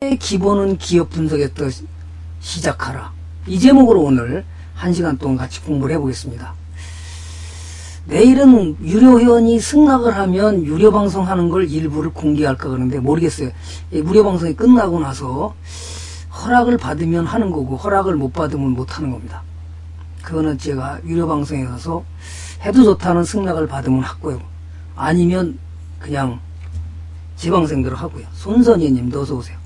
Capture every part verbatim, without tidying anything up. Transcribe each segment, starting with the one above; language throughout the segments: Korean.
기본은 기업 분석에서 시작하라. 이 제목으로 오늘 한 시간 동안 같이 공부를 해보겠습니다. 내일은 유료 회원이 승낙을 하면 유료 방송하는 걸 일부를 공개할까 그러는데 모르겠어요. 무료 방송이 끝나고 나서 허락을 받으면 하는 거고 허락을 못 받으면 못 하는 겁니다. 그거는 제가 유료 방송에 가서 해도 좋다는 승낙을 받으면 하고요. 아니면 그냥 지방생대로 하고요. 손선희님도 어서오세요.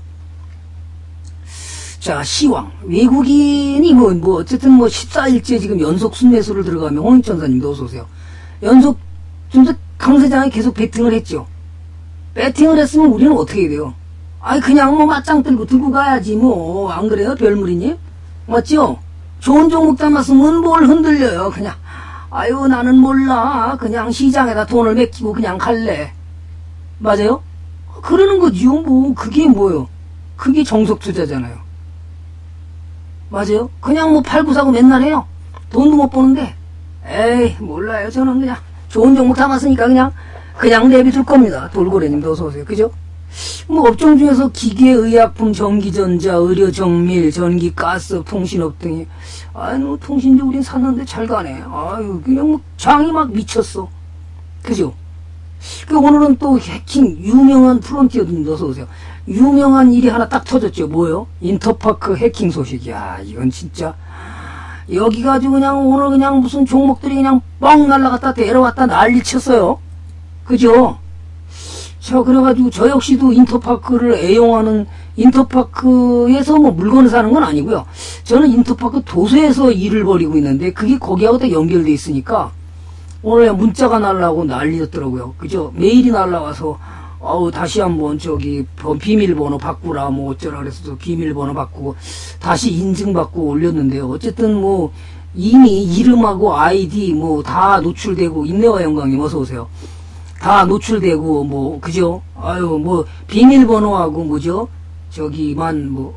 자, 시황. 외국인이 뭐, 뭐, 어쨌든 뭐, 십사 일째 지금 연속 순매수를 들어가면, 홍익천사님도 어서오세요. 연속, 좀 더 강세장에 계속 배팅을 했죠. 배팅을 했으면 우리는 어떻게 돼요? 아이, 그냥 뭐, 맞짱 들고 들고 가야지, 뭐. 안 그래요? 별무리님? 맞죠? 좋은 종목 담았으면 뭘 흔들려요, 그냥. 아유, 나는 몰라. 그냥 시장에다 돈을 맡기고 그냥 갈래. 맞아요? 그러는 거지요, 뭐. 그게 뭐요? 그게 정석 투자잖아요. 맞아요? 그냥 뭐 팔고 사고 맨날 해요. 돈도 못 버는데. 에이, 몰라요. 저는 그냥 좋은 종목 담았으니까 그냥, 그냥 내비둘 겁니다. 돌고래님도 어서오세요. 그죠? 뭐 업종 중에서 기계, 의약품, 전기전자, 의료, 정밀, 전기, 가스, 통신업 등이, 아유, 뭐 통신주 우린 샀는데 잘 가네. 아유, 그냥 뭐 장이 막 미쳤어. 그죠? 그 오늘은 또 해킹, 유명한 프론티어님도 어서오세요. 유명한 일이 하나 딱 터졌죠. 뭐요? 인터파크 해킹 소식. 야, 이건 진짜 여기 가지고 그냥 오늘 그냥 무슨 종목들이 그냥 뻥 날라갔다 데려왔다 난리 쳤어요. 그죠? 자, 그래가지고 저 역시도 인터파크를 애용하는, 인터파크에서 뭐 물건을 사는 건 아니고요. 저는 인터파크 도서에서 일을 벌이고 있는데 그게 거기하고 다 연결돼 있으니까 오늘 문자가 날라오고 난리였더라고요. 그죠? 메일이 날라와서 어우, 다시 한번 저기 비밀번호 바꾸라 뭐 어쩌라 그래서 비밀번호 바꾸고 다시 인증받고 올렸는데요. 어쨌든 뭐 이미 이름하고 아이디 뭐 다 노출되고, 인내와 영광님 어서오세요. 다 노출되고 뭐 그죠? 아유, 뭐 비밀번호하고 뭐죠? 저기만 뭐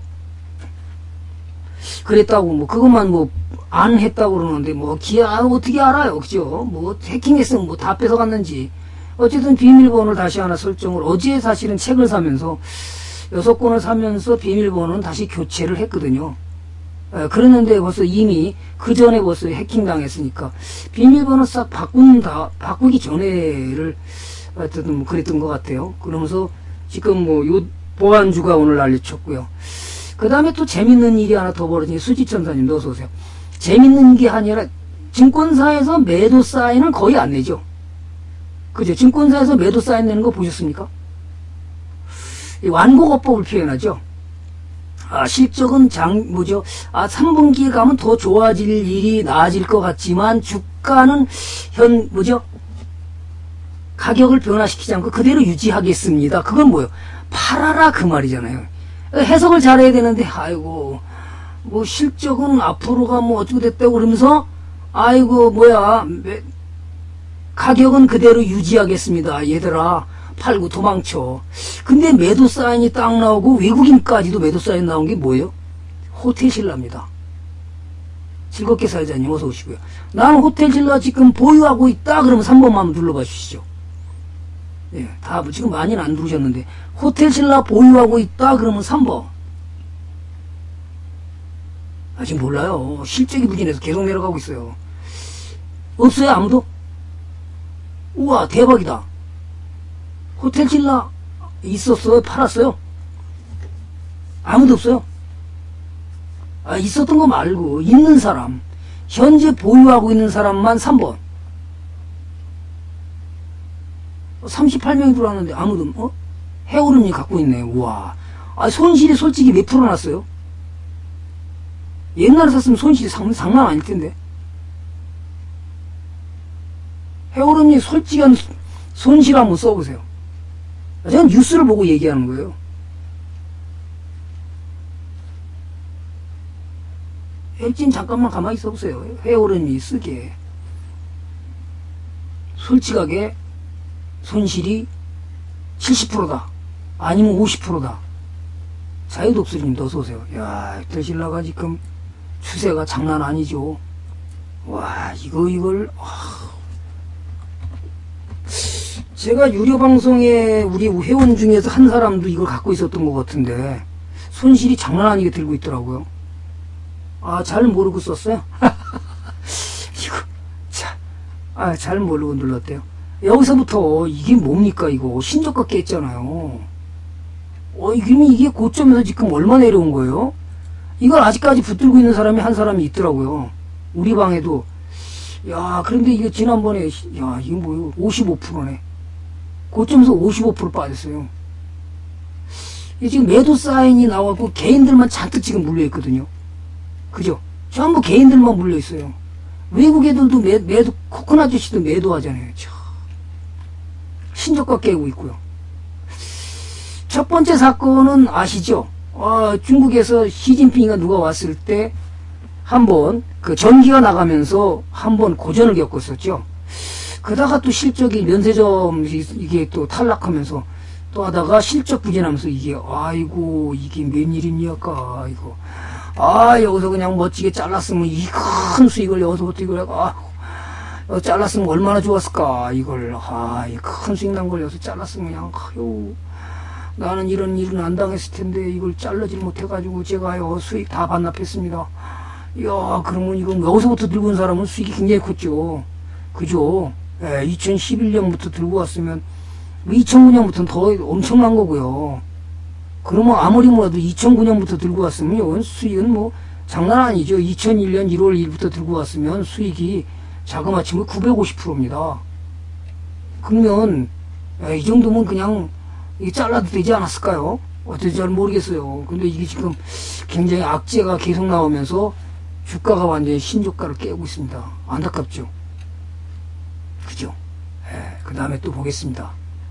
그랬다고 뭐 그것만 뭐 안 했다고 그러는데 뭐 기아 어떻게 알아요? 그죠? 뭐 해킹했으면 뭐 다 뺏어갔는지. 어쨌든 비밀번호를 다시 하나 설정을, 어제 사실은 책을 사면서 여섯 권을 사면서 비밀번호는 다시 교체를 했거든요. 에, 그랬는데 벌써 이미 그 전에 벌써 해킹 당했으니까 비밀번호 싹 바꾼다, 바꾸기 전에를 하여튼 뭐 그랬던 것 같아요. 그러면서 지금 뭐 요 보안주가 오늘 난리쳤고요. 그 다음에 또 재밌는 일이 하나 더 벌어지니 수지천사님도 어서오세요. 재밌는 게 아니라 증권사에서 매도 사인은 거의 안 내죠. 그죠? 증권사에서 매도 사인 내는 거 보셨습니까? 이 완곡어법을 표현하죠. 아, 실적은 장, 뭐죠? 아, 삼 분기에 가면 더 좋아질 일이 나아질 것 같지만, 주가는 현, 뭐죠? 가격을 변화시키지 않고 그대로 유지하겠습니다. 그건 뭐예요? 팔아라, 그 말이잖아요. 해석을 잘해야 되는데, 아이고, 뭐, 실적은 앞으로가 뭐 어쩌고 됐다고 그러면서, 아이고, 뭐야, 매, 가격은 그대로 유지하겠습니다. 얘들아, 팔고 도망쳐. 근데 매도 사인이 딱 나오고 외국인까지도 매도 사인 나온 게 뭐예요? 호텔신라입니다. 즐겁게 살자님 어서 오시고요. 나는 호텔신라 지금 보유하고 있다 그러면 삼 번만 한번 눌러봐 주시죠. 예, 다 지금 많이는 안 누르셨는데 호텔신라 보유하고 있다 그러면 삼 번. 아직 몰라요. 실적이 부진해서 계속 내려가고 있어요. 없어요 아무도? 우와, 대박이다. 호텔신라 있었어요? 팔았어요? 아무도 없어요? 아, 있었던 거 말고 있는 사람, 현재 보유하고 있는 사람만 삼 번. 삼십팔 명이 들어왔는데 아무도, 어? 해오름이 갖고 있네. 우와. 아, 손실이 솔직히 몇 프로 났어요? 옛날에 샀으면 손실이 상, 장난 아닐 텐데. 해오름님 솔직한 손실 한번 써보세요. 제가 뉴스를 보고 얘기하는 거예요. 일진 잠깐만 가만히 있어보세요. 해오름이 쓰게 솔직하게 손실이 칠십 퍼센트다 아니면 오십 퍼센트다. 자유독수리님도 어서오세요. 야, 호텔신라가 지금 추세가 장난 아니죠. 와, 이거 이걸 와. 제가 유료 방송에 우리 회원 중에서 한 사람도 이걸 갖고 있었던 것 같은데 손실이 장난 아니게 들고 있더라고요. 아, 잘 모르고 썼어요? 이거, 자, 아, 잘 모르고 눌렀대요. 여기서부터 이게 뭡니까, 이거. 신저가 깼잖아요. 어, 이게, 이게 고점에서 지금 얼마 내려온 거예요? 이걸 아직까지 붙들고 있는 사람이 한 사람이 있더라고요. 우리 방에도. 야, 그런데 이게 지난번에, 야, 이게 뭐예요? 오십오 퍼센트네. 고점에서 오십오 퍼센트 빠졌어요. 이게 지금 매도 사인이 나와갖고 개인들만 잔뜩 지금 물려있거든요. 그죠? 전부 개인들만 물려있어요. 외국 애들도 매, 매도, 코코넛 아저씨도 매도하잖아요. 참. 신저가 깨고 있고요. 첫 번째 사건은 아시죠? 어, 중국에서 시진핑이가 누가 왔을 때 한번 그 전기가 나가면서 한번 고전을 겪었었죠. 그러다가 또 실적이 면세점 이게 또 탈락하면서 또 하다가 실적 부진하면서 이게 아이고 이게 웬일입니까 이거 아 여기서 그냥 멋지게 잘랐으면 이 큰 수익을 여기서부터 이걸 아 어, 잘랐으면 얼마나 좋았을까 이걸 아이 큰 수익 난 걸 여기서 잘랐으면 그냥 아유 나는 이런 일은 안 당했을 텐데 이걸 잘라질 못해가지고 제가요 수익 다 반납했습니다. 이야 그러면 이건 여기서부터 들고 온 사람은 수익이 굉장히 컸죠. 그죠? 예, 이천십일 년부터 들고 왔으면 이천구 년부터는 더 엄청난 거고요. 그러면 아무리 뭐라도 이천구 년부터 들고 왔으면 이건 수익은 뭐 장난 아니죠. 이천일 년 일월 일일부터 들고 왔으면 수익이 자그마치면 구백오십 퍼센트입니다. 그러면 예, 이 정도면 그냥 이게 잘라도 되지 않았을까요? 어떻게 잘 모르겠어요. 근데 이게 지금 굉장히 악재가 계속 나오면서 주가가 완전히 신저가를 깨고 있습니다. 안타깝죠? 그죠? 예, 그 다음에 또 보겠습니다.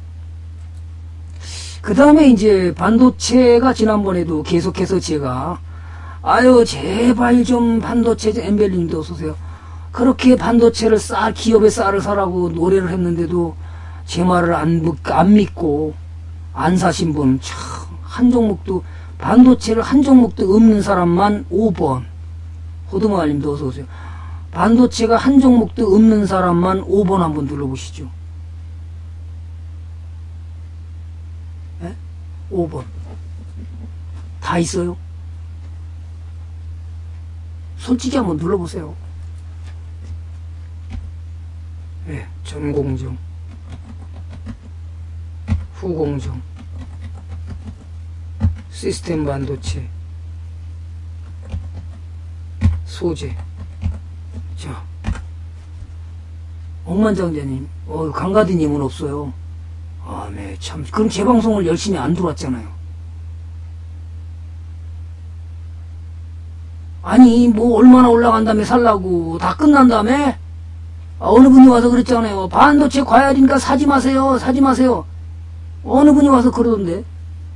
그 다음에 이제 반도체가 지난번에도 계속해서 제가 아유 제발 좀 반도체 엠벨님도 어서오세요. 그렇게 반도체를 쌀 기업의 쌀을 사라고 노래를 했는데도 제 말을 안, 안 믿고 안 사신 분 참 한 종목도 반도체를 한 종목도 없는 사람만 오 번 호두마을님도 어서오세요. 반도체가 한 종목도 없는 사람만 오 번 한번 눌러보시죠. 네? 오 번 다 있어요. 솔직히 한번 눌러보세요. 네, 전공정 후공정 시스템 반도체 소재 자 억만장자님 어, 강가드님은 없어요. 아, 네, 참 그럼 제 방송을 열심히 안 들어왔잖아요. 아니 뭐 얼마나 올라간 다음에 살라고 다 끝난 다음에 아, 어느 분이 와서 그랬잖아요. 반도체 과열이니까 사지 마세요 사지 마세요. 어느 분이 와서 그러던데.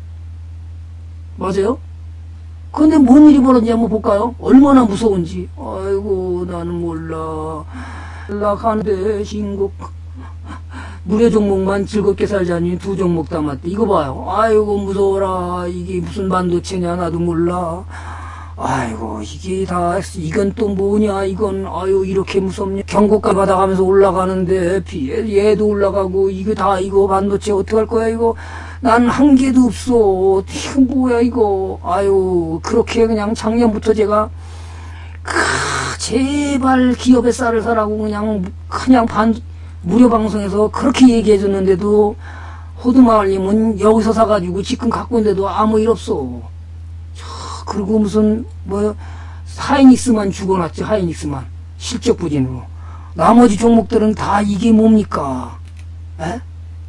맞아요? 근데 뭔 일이 벌어졌는지 한번 볼까요? 얼마나 무서운지. 아이고 나는 몰라. 연락하는데 신곡 무료 종목만 즐겁게 살자니 두 종목 담았대. 이거 봐요. 아이고 무서워라. 이게 무슨 반도체냐 나도 몰라. 아이고 이게 다 이건 또 뭐냐 이건 아유 이렇게 무섭냐. 경고가 받아가면서 올라가는데 얘도 올라가고 이거 다 이거 반도체 어떡할 거야 이거. 난 한 개도 없어. 이거 뭐야 이거. 아유 그렇게 그냥 작년부터 제가 크, 제발 기업의 쌀을 사라고 그냥 그냥 반 무료 방송에서 그렇게 얘기해 줬는데도 호두마을님은 여기서 사가지고 지금 갖고 있는데도 아무 일 없어. 그리고 무슨 뭐 하이닉스만 죽어놨지. 하이닉스만 실적 부진으로. 나머지 종목들은 다 이게 뭡니까? 에?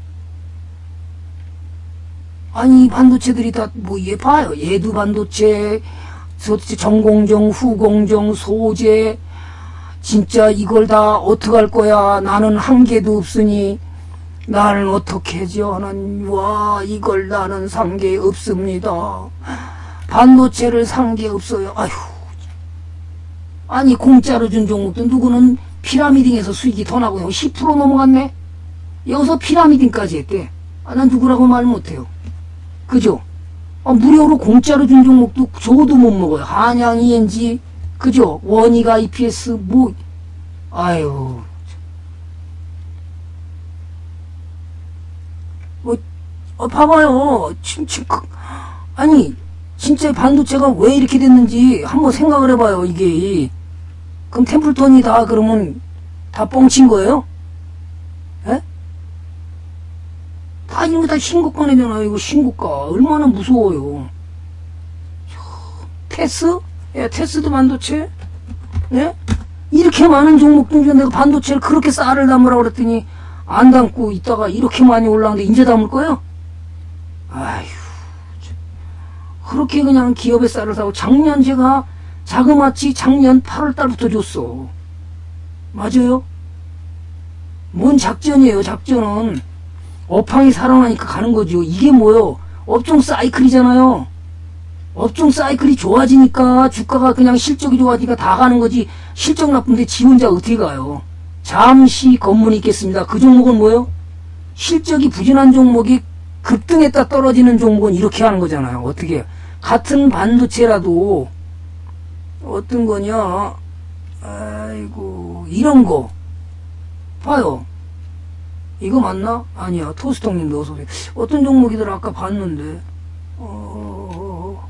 아니 반도체들이 다 뭐 얘 봐요. 얘도 반도체 전공정 후공정 소재 진짜 이걸 다 어떡할 거야. 나는 한 개도 없으니 나는 어떻게 하죠. 하나님 와 이걸 나는 산 게 없습니다. 반도체를 산 게 없어요. 아휴. 아니 공짜로 준 종목도 누구는 피라미딩에서 수익이 더 나고요. 십 퍼센트 넘어갔네. 여기서 피라미딩까지 했대. 아, 난 누구라고 말 못해요. 그죠? 아, 무료로 공짜로 준 종목도 저도 못 먹어요. 한양 이엔지 그죠? 원익 아이피에스 뭐 아유 뭐 어, 봐봐요. 침침 아니 진짜 반도체가 왜 이렇게 됐는지 한번 생각을 해봐요, 이게. 그럼 템플턴이 다 그러면 다 뻥친 거예요? 예? 다 이런 거 다 신고가네잖아요. 이거 신고가. 얼마나 무서워요. 테스? 예, 테스도 반도체? 예? 이렇게 많은 종목 중에 내가 반도체를 그렇게 쌀을 담으라고 그랬더니 안 담고 있다가 이렇게 많이 올라오는데 이제 담을 거예요? 아휴. 그렇게 그냥 기업의 쌀을 사고 작년 제가 자그마치 작년 팔월 달부터 줬어. 맞아요? 뭔 작전이에요, 작전은. 업황이 살아나니까 가는 거죠. 이게 뭐요? 업종 사이클이잖아요. 업종 사이클이 좋아지니까 주가가 그냥 실적이 좋아지니까 다 가는 거지. 실적 나쁜데 지 혼자 어떻게 가요? 잠시 검문이 있겠습니다. 그 종목은 뭐요? 실적이 부진한 종목이 급등했다 떨어지는 종목은 이렇게 하는 거잖아요. 어떻게? 같은 반도체라도 어떤 거냐? 아이고, 이런 거 봐요. 이거 맞나? 아니야. 토스통님 넣어서 어떤 종목이더라 아까 봤는데. 어...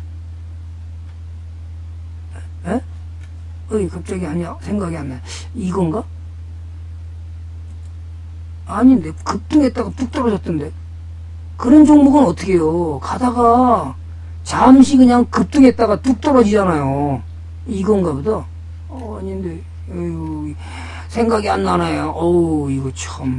에? 어이 갑자기 아니야. 생각이 안 나. 이건가? 아닌데 급등했다가 뚝 떨어졌던데. 그런 종목은 어떻게 해요? 가다가 잠시 그냥 급등했다가 뚝 떨어지잖아요. 이건가 보다. 어, 아닌데. 에휴, 생각이 안 나네요. 어우, 이거 참.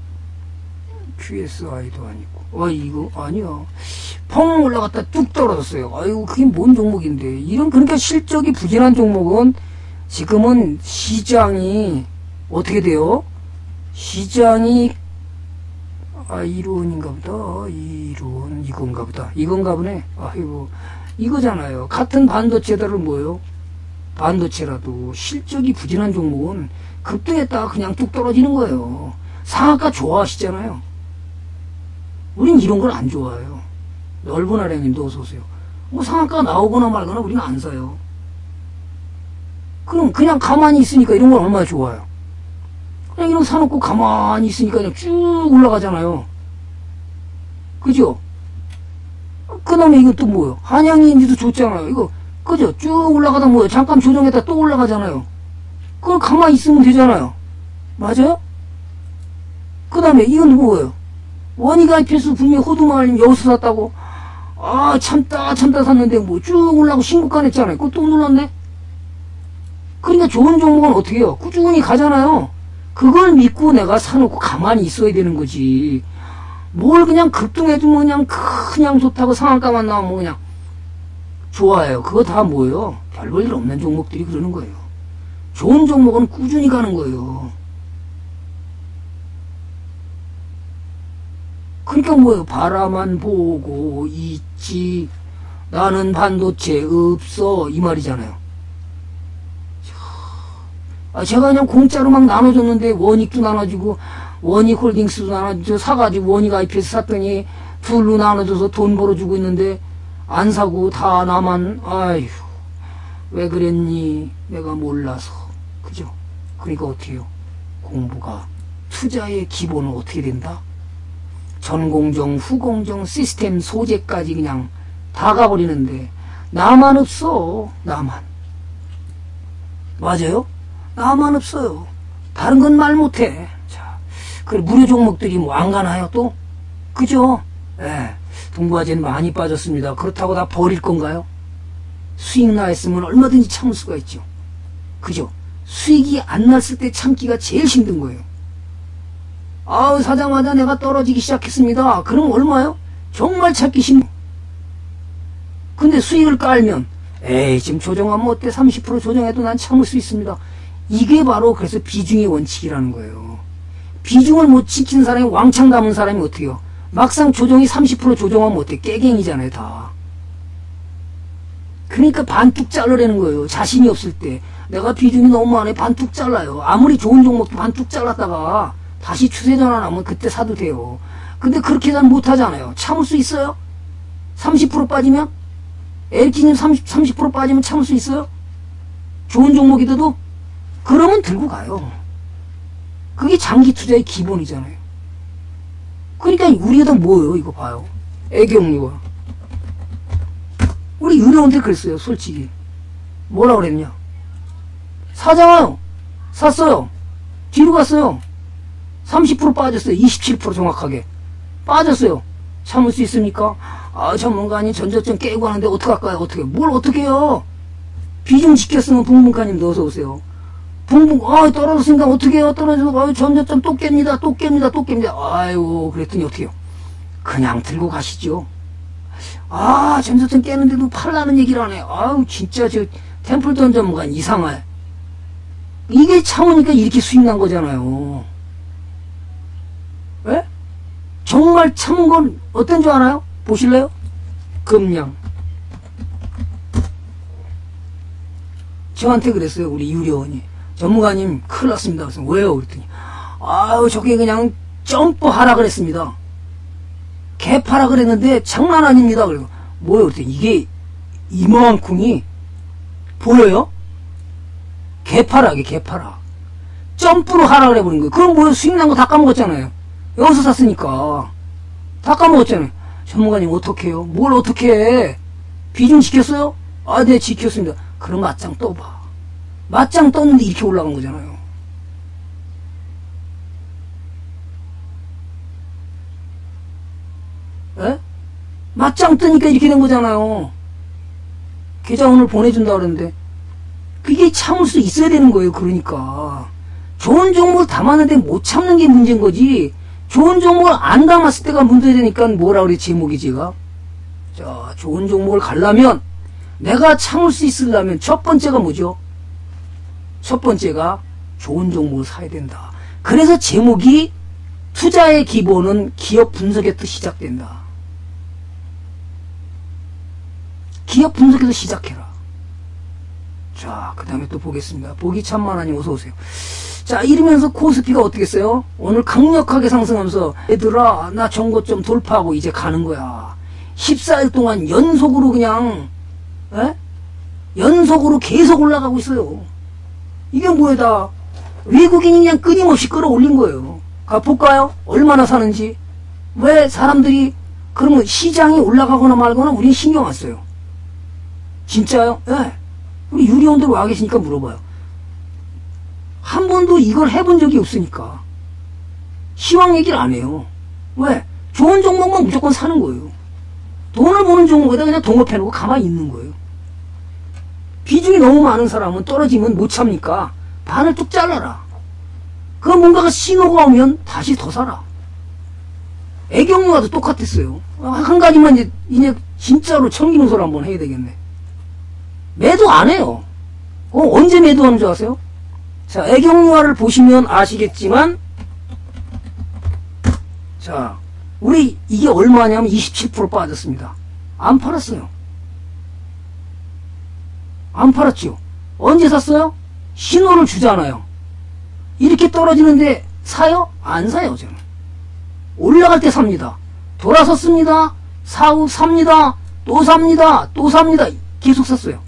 큐에스아이도 아니고. 아, 이거 아니야. 펑 올라갔다 뚝 떨어졌어요. 아이고, 그게 뭔 종목인데. 이런, 그러니까 실적이 부진한 종목은 지금은 시장이 어떻게 돼요? 시장이 아, 이론인가 보다. 이론, 이건가 보다. 이건가 보네. 아이고, 이거잖아요. 같은 반도체들은 뭐예요? 반도체라도 실적이 부진한 종목은 급등했다가 그냥 뚝 떨어지는 거예요. 상한가 좋아하시잖아요. 우린 이런 걸 안 좋아해요. 넓은 아량님도 어서오세요. 뭐 상한가 나오거나 말거나 우리는 안 사요. 그럼 그냥 가만히 있으니까 이런 건 얼마나 좋아요. 그냥 이런 거 사놓고 가만히 있으니까 그냥 쭉 올라가잖아요. 그죠? 그 다음에 이건 또 뭐예요? 한양인지도 좋잖아요. 이거, 그죠? 쭉 올라가다 뭐예요? 잠깐 조정했다 또 올라가잖아요. 그걸 가만히 있으면 되잖아요. 맞아요? 그 다음에 이건 뭐예요? 원익 아이피에스 분명히 호두마을님 여기서 샀다고. 아, 참다, 참다 샀는데 뭐 쭉 올라가고 신고가 냈잖아요. 그거 또 눌렀네? 그러니까 좋은 종목은 어떻게 해요? 꾸준히 가잖아요. 그걸 믿고 내가 사놓고 가만히 있어야 되는 거지. 뭘 그냥 급등해주면 그냥 그냥 좋다고 상한가만 나오면 그냥 좋아해요. 그거 다 뭐예요? 별 볼 일 없는 종목들이 그러는 거예요. 좋은 종목은 꾸준히 가는 거예요. 그러니까 뭐예요? 바라만 보고 있지. 나는 반도체 없어. 이 말이잖아요. 아, 제가 그냥 공짜로 막 나눠줬는데 원익도 나눠주고 원익 홀딩스도 나눠줘 사가지고 원익 아이피에스 샀더니 둘로 나눠줘서 돈 벌어주고 있는데 안 사고 다 나만. 아휴, 왜 그랬니? 내가 몰라서. 그죠? 그러니까 어떻게 해요? 공부가 투자의 기본은 어떻게 된다? 전공정, 후공정, 시스템, 소재까지 그냥 다 가버리는데 나만 없어. 나만. 맞아요? 나만 없어요. 다른 건 말 못해. 자, 그래 무료 종목들이 뭐 안 가나요 또? 그죠? 예. 동부화재는 많이 빠졌습니다. 그렇다고 다 버릴 건가요? 수익 나했으면 얼마든지 참을 수가 있죠. 그죠? 수익이 안 났을 때 참기가 제일 힘든 거예요. 아우, 사자마자 내가 떨어지기 시작했습니다. 그럼 얼마요? 정말 찾기 힘. 근데 수익을 깔면 에이, 지금 조정하면 어때? 삼십 퍼센트 조정해도 난 참을 수 있습니다. 이게 바로 그래서 비중의 원칙이라는 거예요. 비중을 못 지킨 사람이 왕창 담은 사람이 어떻게 해요? 막상 조정이 삼십 퍼센트 조정하면 어때? 깨갱이잖아요, 다. 그러니까 반뚝 자르라는 거예요. 자신이 없을 때. 내가 비중이 너무 많아. 반뚝 잘라요. 아무리 좋은 종목도 반뚝 잘랐다가 다시 추세 전환하면 그때 사도 돼요. 근데 그렇게 잘 못하잖아요. 참을 수 있어요? 삼십 퍼센트 빠지면? 엘지님 삼십, 삼십 퍼센트 빠지면 참을 수 있어요? 좋은 종목이더라도? 그러면 들고 가요. 그게 장기 투자의 기본이잖아요. 그러니까 우리가 뭐예요? 이거 봐요. 애경유화. 우리 유료원한테 그랬어요. 솔직히. 뭐라 그랬냐. 사잖아요. 샀어요. 뒤로 갔어요. 삼십 퍼센트 빠졌어요. 이십칠 퍼센트 정확하게. 빠졌어요. 참을 수 있습니까? 아, 전문가님 전저점 깨고 하는데 어떡할까요? 어떻게, 뭘 어떻게 해요? 비중 지켰으면 붕붕가님 넣어서 오세요. 붕붕, 아, 떨어졌으니까 어떻게 해요? 떨어져서, 아유, 전저점 또 깹니다. 또 깹니다. 또 깹니다. 아유, 그랬더니 어떻게 해요? 그냥 들고 가시죠. 아, 전저점 깨는데도 팔라는 얘기를 하네. 아유, 진짜 저, 템플턴 전문가 이상해. 이게 참으니까 이렇게 수익 난 거잖아요. 예? 정말 참은 건 어떤 줄 알아요? 보실래요? 금량. 저한테 그랬어요. 우리 유료원이. 전문가님 큰일 났습니다. 그래서 왜요? 그랬더니 아유 저게 그냥 점프하라 그랬습니다. 개파라 그랬는데 장난 아닙니다. 그래서 뭐예요? 그랬더니 이게 이만큼이 보여요? 개파락이 개파락. 점프로 하라 그래버린 거예요. 그럼 뭐예요? 수익 난 거 다 까먹었잖아요. 여기서 샀으니까. 다 까먹었잖아요. 전문가님 어떡해요? 뭘 어떻게 해? 비중 지켰어요? 아, 네, 지켰습니다. 그럼 맞짱 떠봐. 맞짱 떴는데 이렇게 올라간 거잖아요. 에? 맞짱 뜨니까 이렇게 된 거잖아요. 계좌 오늘 보내준다 그러는데 그게 참을 수 있어야 되는 거예요. 그러니까 좋은 종목을 담았는데 못 참는 게 문제인 거지. 좋은 종목을 안 담았을 때가 문제되니까 뭐라 그래 제목이 제가. 자, 좋은 종목을 가려면 내가 참을 수 있으려면 첫 번째가 뭐죠? 첫 번째가 좋은 종목을 사야 된다. 그래서 제목이 투자의 기본은 기업 분석에서 시작된다. 기업 분석에서 시작해라. 자, 그 다음에 또 보겠습니다. 보기 참만하니 어서오세요. 자, 이러면서 코스피가 어떻게 했어요? 오늘 강력하게 상승하면서 얘들아 나 전고점 돌파하고 이제 가는 거야. 십사 일 동안 연속으로 그냥 에? 연속으로 계속 올라가고 있어요. 이게 뭐에다 외국인이 그냥 끊임없이 끌어올린 거예요. 가 볼까요? 얼마나 사는지. 왜 사람들이 그러면 시장이 올라가거나 말거나 우린 신경 안 써요. 진짜요? 예. 네. 우리 유리원들 와 계시니까 물어봐요. 한 번도 이걸 해본 적이 없으니까 시황 얘기를 안 해요. 왜? 좋은 종목만 무조건 사는 거예요. 돈을 버는 종목에다 그냥 동업해놓고 가만히 있는 거예요. 비중이 너무 많은 사람은 떨어지면 못 참니까 반을 뚝 잘라라. 그 뭔가가 신호가 오면 다시 더 사라. 애경유화도 똑같았어요. 한 가지만 이제, 이제 진짜로 청기누설 한번 해야 되겠네. 매도 안 해요. 어, 언제 매도하는 줄 아세요? 자, 애경유화를 보시면 아시겠지만, 자, 우리 이게 얼마냐면 이십칠 퍼센트 빠졌습니다. 안 팔았어요. 안 팔았죠. 언제 샀어요? 신호를 주잖아요. 이렇게 떨어지는데 사요? 안 사요, 저는. 올라갈 때 삽니다. 돌아섰습니다. 사후 삽니다. 또 삽니다. 또 삽니다. 계속 샀어요.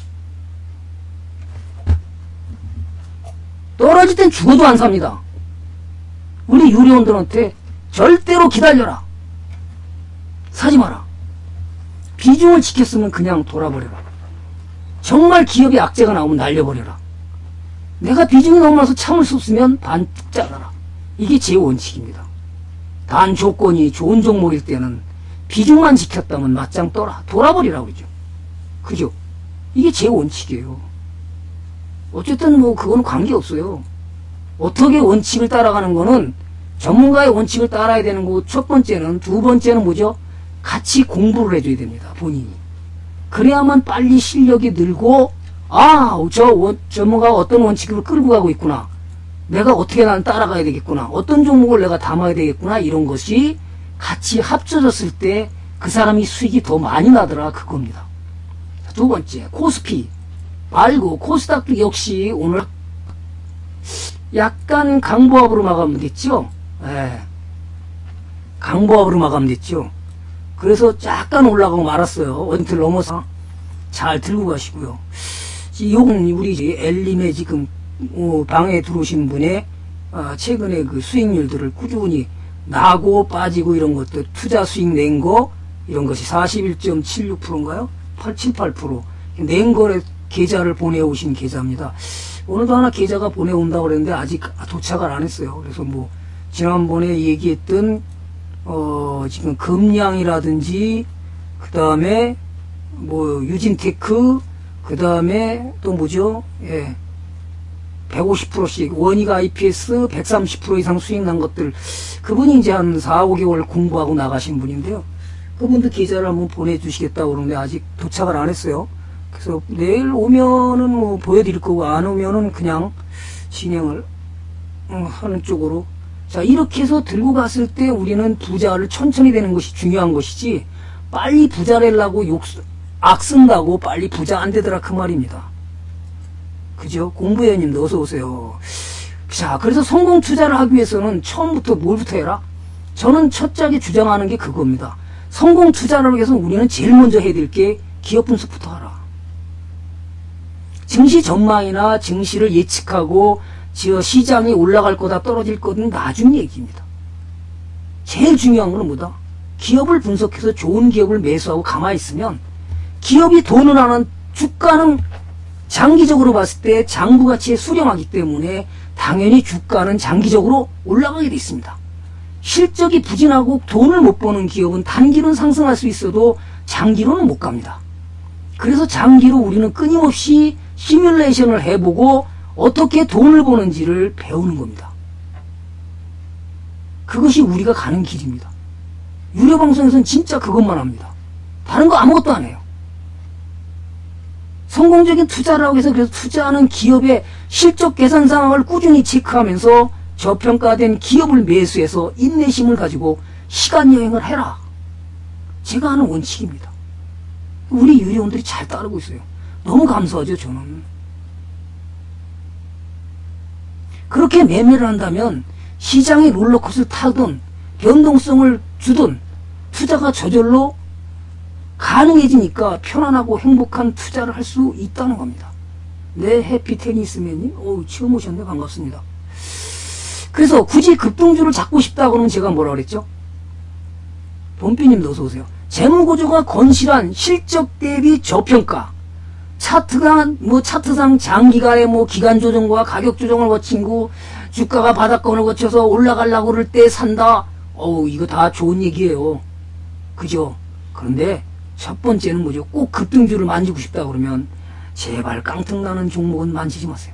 떨어질 땐 죽어도 안 삽니다. 우리 유리원들한테 절대로 기다려라. 사지 마라. 비중을 지켰으면 그냥 돌아버려라. 정말 기업이 악재가 나오면 날려버려라. 내가 비중이 너무 많아서 참을 수 없으면 반뚝 잘라라. 이게 제 원칙입니다. 단 조건이 좋은 종목일 때는 비중만 지켰다면 맞짱 떠라. 돌아버리라고 그러죠. 그죠? 이게 제 원칙이에요. 어쨌든 뭐 그건 관계없어요. 어떻게 원칙을 따라가는 거는 전문가의 원칙을 따라야 되는 거고, 첫 번째는, 두 번째는 뭐죠? 같이 공부를 해줘야 됩니다. 본인이. 그래야만 빨리 실력이 늘고, 아, 저 원, 전문가가 어떤 원칙을 끌고 가고 있구나. 내가 어떻게 난 따라가야 되겠구나. 어떤 종목을 내가 담아야 되겠구나. 이런 것이 같이 합쳐졌을 때 그 사람이 수익이 더 많이 나더라. 그겁니다. 두 번째, 코스피 말고 코스닥도 역시 오늘 약간 강보합으로 마감됐죠. 예. 강보합으로 마감됐죠. 그래서 약간 올라가고 말았어요. 원틀 넘어서 잘 들고 가시고요. 이건 우리 엘림에 지금 방에 들어오신 분의 최근에 그 수익률들을 꾸준히 나고 빠지고 이런 것들 투자 수익 낸 거 이런 것이 사십일 점 칠육 퍼센트인가요? 칠십팔 퍼센트 냉거래 계좌를 보내오신 계좌입니다. 오늘도 하나 계좌가 보내온다고 그랬는데 아직 도착을 안 했어요. 그래서 뭐 지난번에 얘기했던 어 지금 금양이라든지 그 다음에 뭐 유진테크 그 다음에 또 뭐죠? 예. 백오십 퍼센트씩 원익 아이피에스 백삼십 퍼센트 이상 수익 난 것들, 그분이 이제 한 사, 오 개월 공부하고 나가신 분인데요. 그분도 계좌를 한번 보내주시겠다고 그러는데 아직 도착을 안 했어요. 그래서 내일 오면은 뭐 보여드릴 거고, 안 오면은 그냥 진행을 하는 쪽으로. 자, 이렇게 해서 들고 갔을 때 우리는 부자를 천천히 되는 것이 중요한 것이지, 빨리 부자 되려고 욕, 악 쓴다고 빨리 부자 안 되더라 그 말입니다. 그죠? 공부회원님도 어서 오세요. 자, 그래서 성공 투자를 하기 위해서는 처음부터 뭘부터 해라? 저는 첫째하게 주장하는 게 그겁니다. 성공 투자를 위해서 우리는 제일 먼저 해야 될 게 기업 분석부터 하라. 증시 전망이나 증시를 예측하고 시장이 올라갈 거다 떨어질 거는 나중 얘기입니다. 제일 중요한 건 뭐다? 기업을 분석해서 좋은 기업을 매수하고 가만히 있으면 기업이 돈을 하는 주가는 장기적으로 봤을 때 장부가치에 수렴하기 때문에 당연히 주가는 장기적으로 올라가게 돼 있습니다. 실적이 부진하고 돈을 못 버는 기업은 단기로는 상승할 수 있어도 장기로는 못 갑니다. 그래서 장기로 우리는 끊임없이 시뮬레이션을 해보고 어떻게 돈을 버는지를 배우는 겁니다. 그것이 우리가 가는 길입니다. 유료방송에서는 진짜 그것만 합니다. 다른 거 아무것도 안 해요. 성공적인 투자라고 해서 그래서 투자하는 기업의 실적 계산 상황을 꾸준히 체크하면서 저평가된 기업을 매수해서 인내심을 가지고 시간 여행을 해라. 제가 하는 원칙입니다. 우리 유료원들이 잘 따르고 있어요. 너무 감사하죠, 저는. 그렇게 매매를 한다면 시장의 롤러코스를 타든 변동성을 주든 투자가 저절로 가능해지니까 편안하고 행복한 투자를 할 수 있다는 겁니다. 네, 해피 테니스맨님, 오, 처음 오셨네. 반갑습니다. 그래서 굳이 급등주를 잡고 싶다 그러면 제가 뭐라 그랬죠? 범피님도 어서오세요. 재무구조가 건실한 실적 대비 저평가, 차트가 뭐 차트상 장기간의 뭐 기간 조정과 가격 조정을 거친고 주가가 바닥권을 거쳐서 올라가려고 그럴 때 산다. 어우, 이거 다 좋은 얘기예요. 그죠? 그런데 첫 번째는 뭐죠? 꼭 급등주를 만지고 싶다 그러면 제발 깡통나는 종목은 만지지 마세요.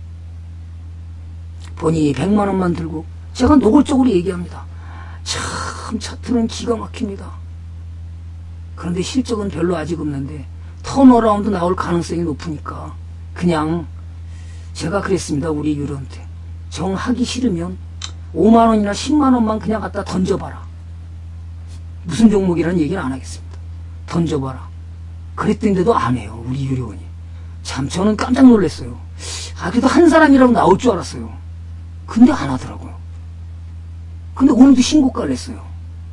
본인이 백만 원만 들고, 제가 노골적으로 얘기합니다. 참 차트는 기가 막힙니다. 그런데 실적은 별로 아직 없는데 턴어라운드 나올 가능성이 높으니까 그냥 제가 그랬습니다. 우리 유료한테 정하기 싫으면 오만 원이나 십만 원만 그냥 갖다 던져봐라. 무슨 종목이라는 얘기는 안 하겠습니다. 던져봐라. 그랬던데도 안 해요. 우리 유료원이. 참 저는 깜짝 놀랐어요. 아, 그래도 한 사람이라도 나올 줄 알았어요. 근데 안 하더라고요. 근데 오늘도 신고가를 냈어요.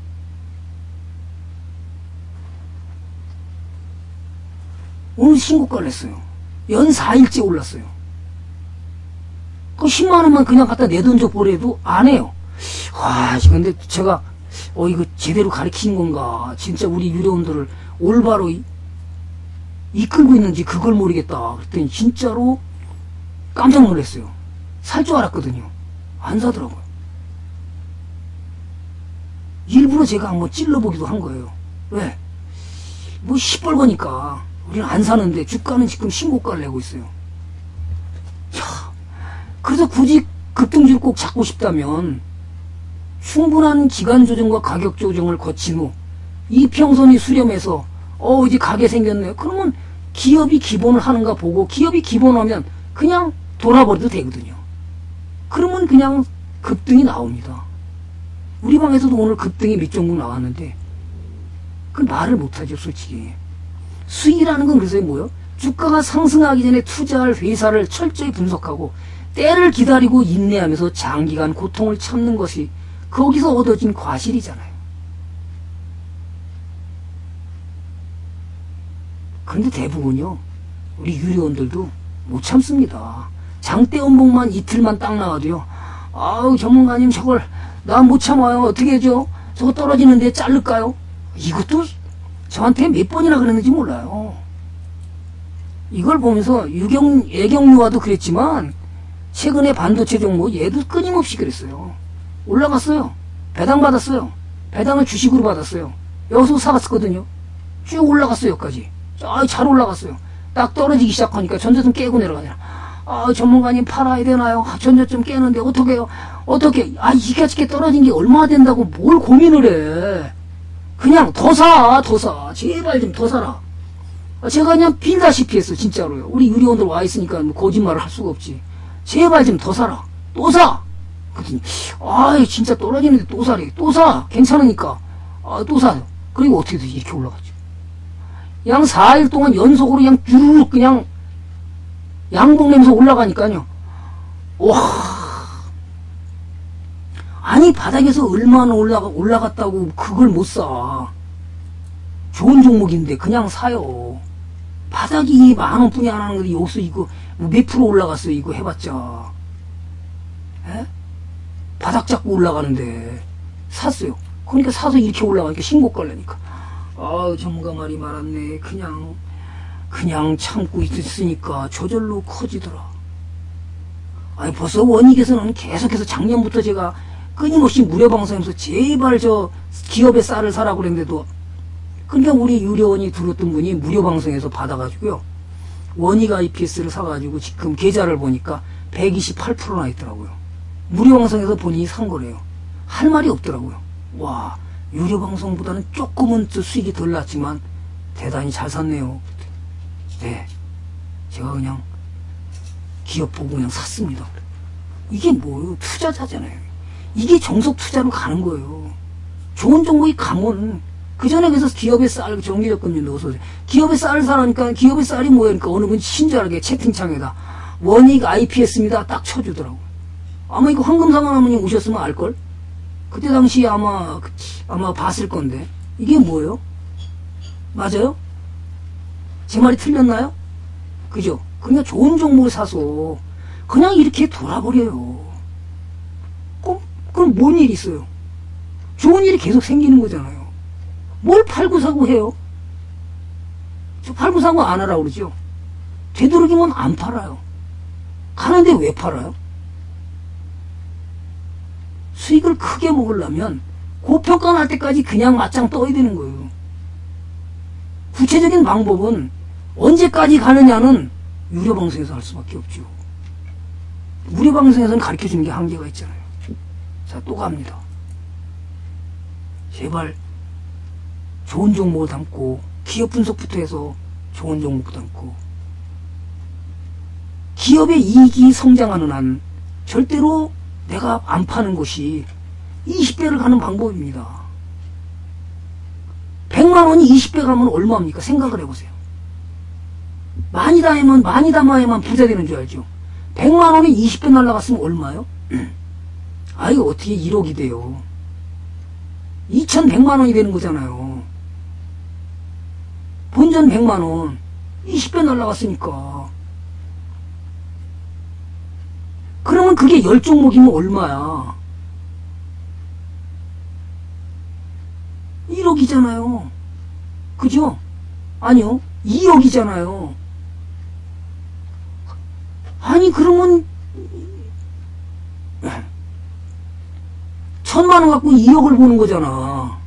오늘 신고가를 냈어요. 연 사 일째 올랐어요. 그 십만 원만 그냥 갖다 내던져 보래도 안 해요. 와, 근데 제가 어 이거 제대로 가르친 건가? 진짜 우리 유료원들을 올바로 이, 이끌고 있는지 그걸 모르겠다. 그랬더니 진짜로 깜짝 놀랐어요. 살 줄 알았거든요. 안 사더라고요. 일부러 제가 한번 찔러보기도 한 거예요. 왜? 뭐 시뻘거니까 우리는 안 사는데 주가는 지금 신고가를 내고 있어요. 야, 그래서 굳이 급등주를 꼭 잡고 싶다면 충분한 기간 조정과 가격 조정을 거친 후 이평선이 수렴해서 어 이제 가게 생겼네요. 그러면 기업이 기본을 하는가 보고 기업이 기본하면 그냥 돌아버려도 되거든요. 그러면 그냥 급등이 나옵니다. 우리 방에서도 오늘 급등이 몇 종목 나왔는데 그 말을 못하죠, 솔직히. 수익이라는 건 그래서 뭐요? 주가가 상승하기 전에 투자할 회사를 철저히 분석하고 때를 기다리고 인내하면서 장기간 고통을 참는 것이 거기서 얻어진 과실이잖아요. 그런데 대부분요, 우리 유료원들도 못 참습니다. 장대 연봉만 이틀만 딱 나와도요, 아우 전문가님 저걸 나 못 참아요. 어떻게 해줘? 저거 떨어지는데 자를까요? 이것도 저한테 몇 번이나 그랬는지 몰라요. 이걸 보면서 유경, 애경유아도 그랬지만 최근에 반도체 종목 얘도 끊임없이 그랬어요. 올라갔어요. 배당 받았어요. 배당을 주식으로 받았어요. 여기서 사갔었거든요. 쭉 올라갔어요. 여기까지. 아, 잘 올라갔어요. 딱 떨어지기 시작하니까 전저점 깨고 내려가냐. 아, 전문가님 팔아야 되나요? 아, 전저점 깨는데 어떻게 해요? 어떻게? 아, 이까짓게 떨어진 게 얼마나 된다고 뭘 고민을 해. 그냥 더 사, 더 사. 제발 좀 더 사라. 아, 제가 그냥 빌다시피 했어, 진짜로요. 우리 유리원들 와 있으니까 뭐 거짓말을 할 수가 없지. 제발 좀 더 사라. 또 사! 그랬더니, 아, 진짜 떨어지는데 또 사래. 또 사! 괜찮으니까. 아, 또 사. 그리고 어떻게 되지? 이렇게 올라갔죠. 그냥 사 일 동안 연속으로 그냥 주르륵 그냥 양봉내면서 올라가니까요. 와. 아니, 바닥에서 얼마나 올라가, 올라갔다고 그걸 못 사. 좋은 종목인데 그냥 사요. 바닥이 만 원뿐이 안 하는 건데 여기서 이거 몇 프로 올라갔어요. 이거 해봤자. 에? 바닥 잡고 올라가는데 샀어요. 그러니까 사서 이렇게 올라가니까 신고 걸려니까. 아우, 전문가 말이 많았네. 그냥 그냥 참고 있으니까 저절로 커지더라. 아니, 벌써 원익에서는 계속해서 작년부터 제가 끊임없이 무료 방송하면서 제발 저 기업의 쌀을 사라고 그랬는데도, 그러니까 우리 유료원이 들었던 분이 무료 방송에서 받아가지고요, 원익 아이피에스를 사가지고 지금 계좌를 보니까 백이십팔 퍼센트나 있더라고요. 무료 방송에서 본인이 산 거래요. 할 말이 없더라고요. 와, 유료 방송보다는 조금은 수익이 덜 났지만 대단히 잘 샀네요. 네, 제가 그냥 기업 보고 그냥 샀습니다. 이게 뭐예요? 투자자잖아요. 이게 정석 투자로 가는 거예요. 좋은 종목이 가면, 그 전에 그래서 기업의 쌀, 정기적금요 넣어서, 기업의 쌀을 사라니까, 기업의 쌀이 뭐야? 그러니까 어느 분이 친절하게 채팅창에다 원익 아이피에스입니다 딱 쳐주더라고요. 아마 이거 황금상원 어머님 오셨으면 알걸? 그때 당시 아마, 아마 봤을 건데. 이게 뭐예요? 맞아요? 제 말이 틀렸나요? 그죠? 그러니까 좋은 종목을 사서 그냥 이렇게 돌아버려요. 그럼, 그럼 뭔 일이 있어요? 좋은 일이 계속 생기는 거잖아요. 뭘 팔고 사고 해요? 저 팔고 사고 안 하라고 그러죠? 되도록이면 안 팔아요. 가는데 왜 팔아요? 수익을 크게 먹으려면 고평가 날 때까지 그냥 맞짱 떠야 되는 거예요. 구체적인 방법은 언제까지 가느냐는 유료 방송에서 할 수밖에 없죠. 무료 방송에서는 가르쳐 주는 게 한계가 있잖아요. 자, 또 갑니다. 제발 좋은 종목을 담고, 기업 분석부터 해서 좋은 종목 담고, 기업의 이익이 성장하는 한 절대로 내가 안 파는 것이 이십 배를 가는 방법입니다. 백만 원이 이십 배 가면 얼마입니까? 생각을 해보세요. 많이 담으면, 많이 담아야만 부자 되는 줄 알죠? 백만 원이 이십 배 날라갔으면 얼마요? 아, 이거 어떻게 일억이 돼요? 이천백만 원이 되는 거잖아요. 본전 백만 원, 이십 배 날라갔으니까. 그러면 그게 십 종목이면 얼마야? 일억이잖아요. 그죠? 아니요, 이억이잖아요. 아니, 그러면 천만 원 갖고 이억을 보는 거잖아.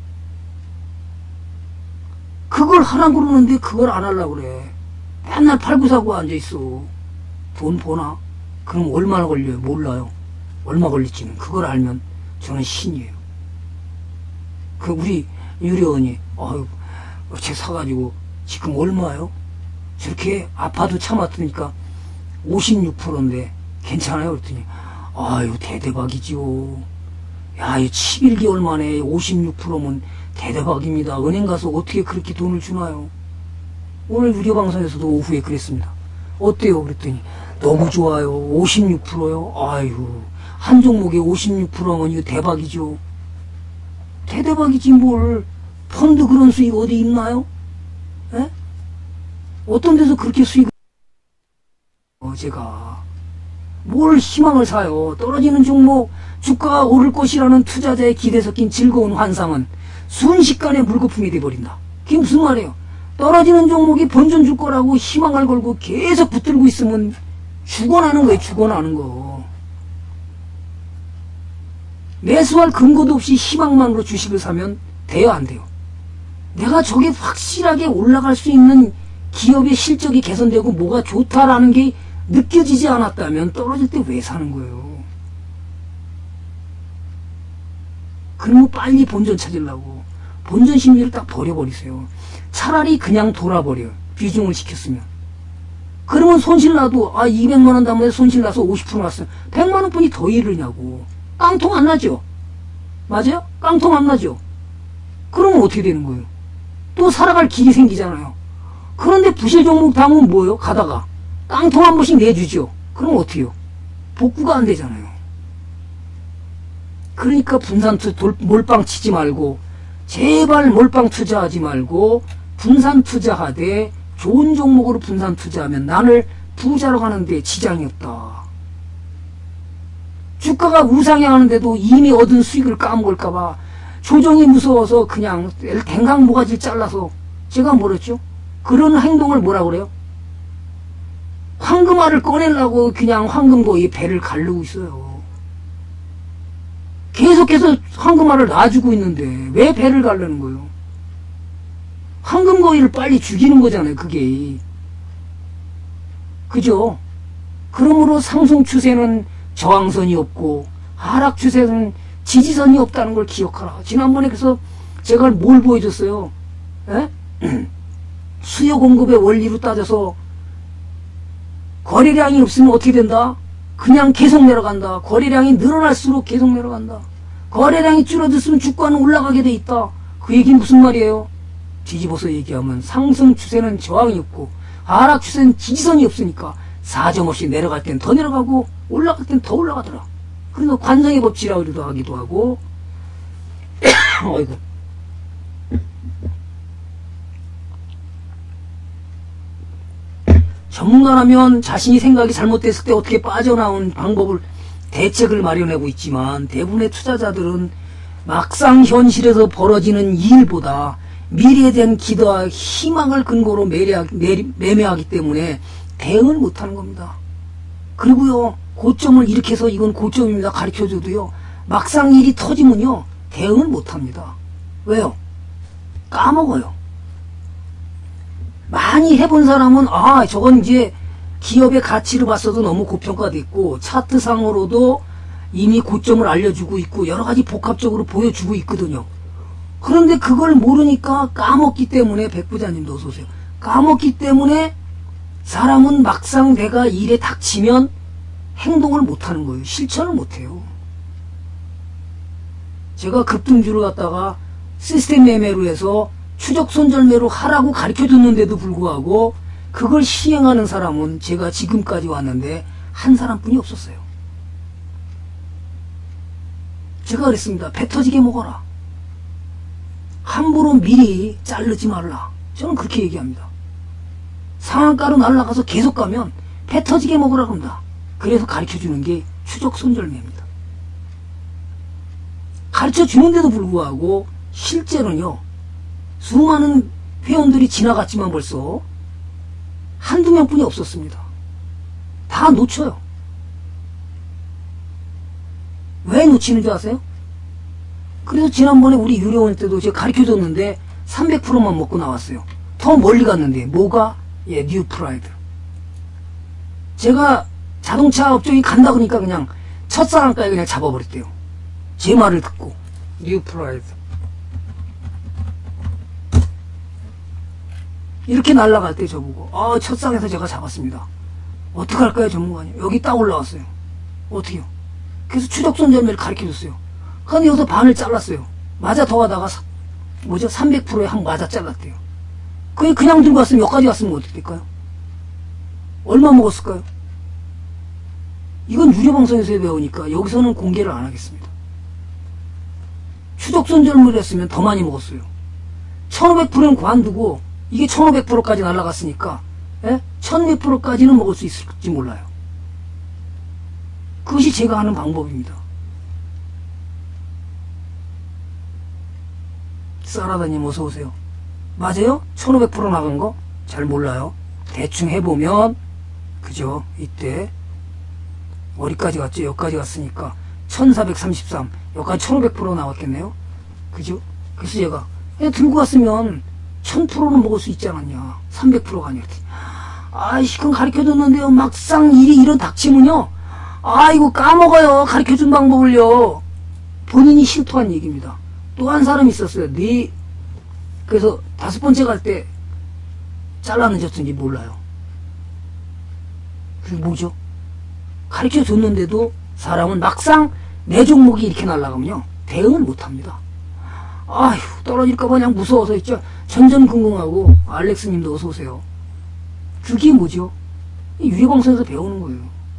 그걸 하라고 그러는데 그걸 안 하려고 그래. 맨날 팔고 사고 앉아있어. 돈 버나? 그럼 얼마나 걸려요? 몰라요. 얼마 걸릴지는. 그걸 알면 저는 신이에요. 그 우리 유료원이 어휴, 책 사가지고 지금 얼마요? 저렇게 아파도 참았으니까 오십육 퍼센트인데 괜찮아요? 그랬더니 아유, 대대박이지요. 야, 이 십일 개월 만에 오십육 퍼센트면 대대박입니다. 은행 가서 어떻게 그렇게 돈을 주나요? 오늘 유료 방송에서도 오후에 그랬습니다. 어때요? 그랬더니 너무 좋아요. 오십육 퍼센트요? 아유, 한 종목에 오십육 퍼센트면 이거 대박이죠. 대대박이지 뭘. 펀드 그런 수익 어디 있나요? 에? 어떤 데서 그렇게 수익을 어, 제가 뭘 희망을 사요. 떨어지는 종목, 주가가 오를 것이라는 투자자의 기대 섞인 즐거운 환상은 순식간에 물거품이 돼버린다. 그게 무슨 말이에요? 떨어지는 종목이 본전 줄 거라고 희망을 걸고 계속 붙들고 있으면 죽어나는 거예요. 죽어나는 거. 매수할 근거도 없이 희망만으로 주식을 사면 돼요, 안 돼요? 내가 저게 확실하게 올라갈 수 있는 기업의 실적이 개선되고 뭐가 좋다라는 게 느껴지지 않았다면 떨어질 때 왜 사는 거예요? 그러면 빨리 본전 찾으려고 본전 심리를 딱 버려버리세요. 차라리 그냥 돌아버려요. 비중을 시켰으면. 그러면 손실나도 아 이백만 원 담아서 손실나서 오십 퍼센트 났어요. 백만 원뿐이 더 잃으냐고. 깡통 안 나죠? 맞아요? 깡통 안 나죠? 그러면 어떻게 되는 거예요? 또 살아갈 길이 생기잖아요. 그런데 부실 종목 담으면 뭐예요? 가다가 깡통 한 번씩 내주죠. 그럼 어떻게 해요? 복구가 안 되잖아요. 그러니까 분산 투, 돌, 몰빵 치지 말고 제발 몰빵 투자하지 말고 분산 투자하되 좋은 종목으로 분산 투자하면 나를 부자로 가는데 지장이 없다. 주가가 우상향하는데도 이미 얻은 수익을 까먹을까봐 조정이 무서워서 그냥 댕강 모가지 잘라서 제가 뭐랬죠? 그런 행동을 뭐라 그래요? 황금알을 꺼내려고 그냥 황금고의 배를 가르고 있어요. 계속해서 황금알을 놔주고 있는데 왜 배를 가르는 거예요? 황금고의를 빨리 죽이는 거잖아요. 그게. 그죠? 그러므로 상승 추세는 저항선이 없고 하락 추세는 지지선이 없다는 걸 기억하라. 지난번에 그래서 제가 뭘 보여줬어요? 에? 수요 공급의 원리로 따져서 거래량이 없으면 어떻게 된다? 그냥 계속 내려간다. 거래량이 늘어날수록 계속 내려간다. 거래량이 줄어들면 주가는 올라가게 돼 있다. 그 얘기는 무슨 말이에요? 뒤집어서 얘기하면 상승 추세는 저항이 없고 하락 추세는 지지선이 없으니까 사정없이 내려갈 땐 더 내려가고 올라갈 땐 더 올라가더라. 그래서 관성의 법칙이라고 하기도 하고 어이구. 전문가라면 자신이 생각이 잘못됐을 때 어떻게 빠져나온 방법을 대책을 마련하고 있지만 대부분의 투자자들은 막상 현실에서 벌어지는 일보다 미래에 대한 기대와 희망을 근거로 매매하, 매매하기 때문에 대응을 못하는 겁니다. 그리고요 고점을 일으켜서 이건 고점입니다 가르쳐줘도요 막상 일이 터지면요 대응을 못합니다. 왜요? 까먹어요. 많이 해본 사람은 아 저건 이제 기업의 가치를 봤어도 너무 고평가됐고 차트상으로도 이미 고점을 알려주고 있고 여러가지 복합적으로 보여주고 있거든요. 그런데 그걸 모르니까 까먹기 때문에 백부자님도 어서오세요. 까먹기 때문에 사람은 막상 내가 일에 닥치면 행동을 못하는 거예요. 실천을 못해요. 제가 급등주를 갖다가 시스템 매매로 해서 추적 손절매로 하라고 가르쳐줬는데도 불구하고 그걸 시행하는 사람은 제가 지금까지 왔는데 한 사람뿐이 없었어요. 제가 그랬습니다. 배 터지게 먹어라. 함부로 미리 자르지 말라. 저는 그렇게 얘기합니다. 상한가로 날아가서 계속 가면 배 터지게 먹으라 그럽니다. 그래서 가르쳐주는 게 추적 손절매입니다. 가르쳐주는데도 불구하고 실제로는요. 수많은 회원들이 지나갔지만 벌써 한두 명뿐이 없었습니다. 다 놓쳐요. 왜 놓치는 줄 아세요? 그래서 지난번에 우리 유료원 때도 제가 가르쳐줬는데 삼백 퍼센트만 먹고 나왔어요. 더 멀리 갔는데 뭐가? 예, 뉴프라이드. 제가 자동차 업종이 간다 그러니까 그냥 첫사랑까지 그냥 잡아버렸대요. 제 말을 듣고. 뉴프라이드. 이렇게 날아갈 때 저보고 아 첫상에서 제가 잡았습니다. 어떡할까요 전문가님? 여기 딱 올라왔어요. 어떻게요? 그래서 추적손절매를 가르쳐줬어요. 근데 여기서 반을 잘랐어요. 맞아 더 하다가 사, 뭐죠? 삼백 퍼센트에 한 맞아 잘랐대요. 그게 그냥 들고 왔으면 여기까지 왔으면 어떻게 될까요? 얼마 먹었을까요? 이건 유료방송에서 배우니까 여기서는 공개를 안 하겠습니다. 추적손절매를 했으면 더 많이 먹었어요. 천오백 퍼센트는 관두고 이게 천오백 퍼센트까지 날아갔으니까 예? 천몇 프로까지는 먹을 수 있을지 몰라요. 그것이 제가 하는 방법입니다. 사라다님 어서오세요. 맞아요? 천오백 퍼센트 나간 거? 잘 몰라요. 대충 해보면, 그죠? 이때, 어디까지 갔죠? 여기까지 갔으니까, 천사백삼십삼, 여기까지 천오백 퍼센트 나왔겠네요? 그죠? 그래서 제가, 그냥 들고 갔으면, 천 퍼센트는 먹을 수 있지 않았냐. 삼백 퍼센트가 아니라. 아이씨, 그건 가르쳐 줬는데요. 막상 일이 이런 닥치면요. 아, 이거 까먹어요. 가르쳐 준 방법을요. 본인이 실토한 얘기입니다. 또 한 사람이 있었어요. 네, 그래서 다섯 번째 갈 때 잘라 늦었는지 몰라요. 그게 뭐죠? 가르쳐 줬는데도 사람은 막상 내 종목이 이렇게 날아가면요. 대응을 못 합니다. 아휴, 떨어질까봐 그냥 무서워서 있죠. 전전긍긍하고, 알렉스님도 어서오세요. 그게 뭐죠? 유리광선에서 배우는 거예요.